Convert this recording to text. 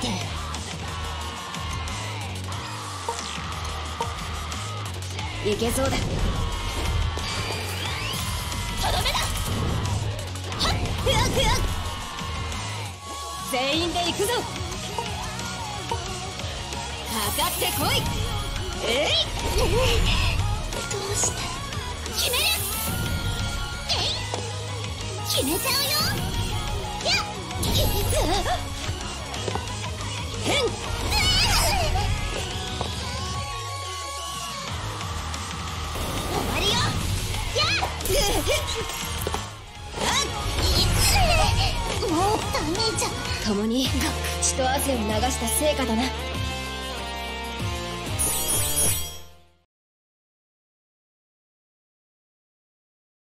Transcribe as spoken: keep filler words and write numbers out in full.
て。いけそうだ。とどめだ。はっ、ふわふわ。全員で行くぞ。かかってこい。えい、どうして。決める。えい、決めちゃうよ。やっ、決めつ。変。終わりよ。やっ、もうダメじゃん。共に血と汗を流した成果だな。